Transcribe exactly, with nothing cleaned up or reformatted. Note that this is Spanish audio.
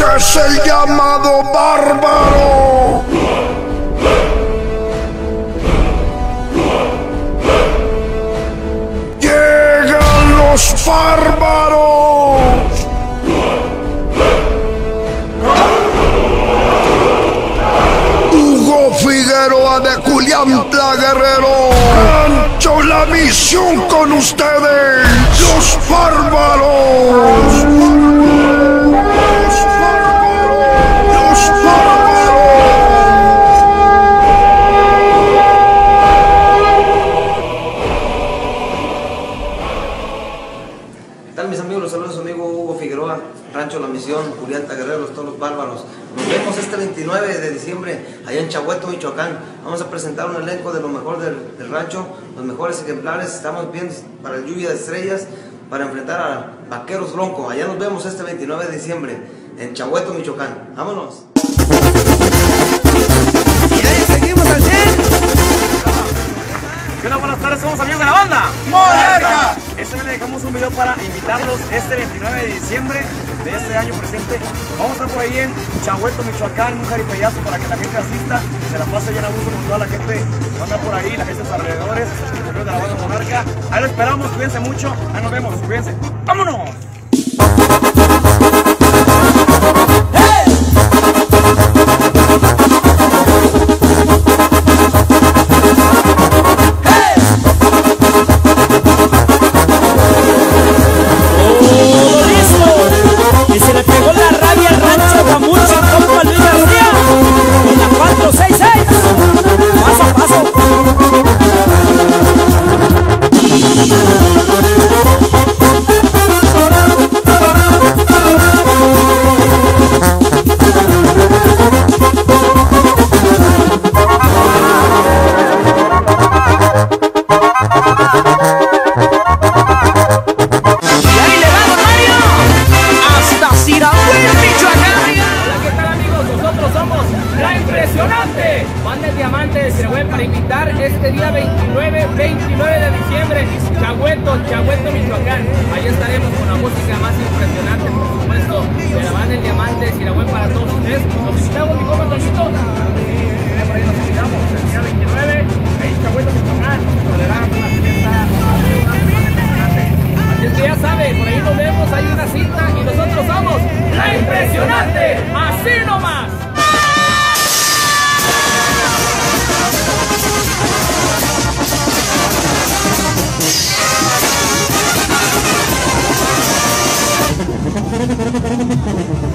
es el llamado bárbaro. Llegan los bárbaros. Hugo Figueroa de Culiantla, Guerrero. Rancho La Misión con ustedes, los bárbaros. Mis amigos, los saludos a su amigo Hugo Figueroa, Rancho La Misión, Culiantla, Guerreros, todos los bárbaros. Nos vemos este veintinueve de diciembre allá en Chahueto, Michoacán. Vamos a presentar un elenco de lo mejor del, del rancho, los mejores ejemplares. Estamos bien para el Lluvia de Estrellas, para enfrentar a Vaqueros Bronco. Allá nos vemos este veintinueve de diciembre en Chahueto, Michoacán. ¡Vámonos! Y ahí seguimos al cien. ¿Qué onda? Buenas tardes, somos amigos de la banda ¡Monarca! Este mes le dejamos un video para invitarlos este veintinueve de diciembre de este año presente. Vamos a estar por ahí en Chahueto, Michoacán, un jaripeyazo para que la gente asista, se la pase bien a gusto con toda la gente que anda por ahí, la gente de sus alrededores, los amigos de la banda Monarca. Ahí lo esperamos, cuídense mucho, ahí nos vemos, cuídense. ¡Vámonos! Banda El Diamante se vuelve para invitar este día veintinueve, veintinueve de diciembre, Chahueto, Chahueto, Michoacán. Ahí estaremos con la música más impresionante, por supuesto, de la Banda El Diamante, y la web para todos ustedes. Los invitamos, mi compa Toñito. Por ahí nos invitamos, el día veintinueve, ahí Chahueto, Michoacán. Toleramos una fiesta, una semana impresionante. Así es que ya sabe, por ahí nos vemos, hay una cita y nosotros somos La Impresionante. Así nomás. Thank you.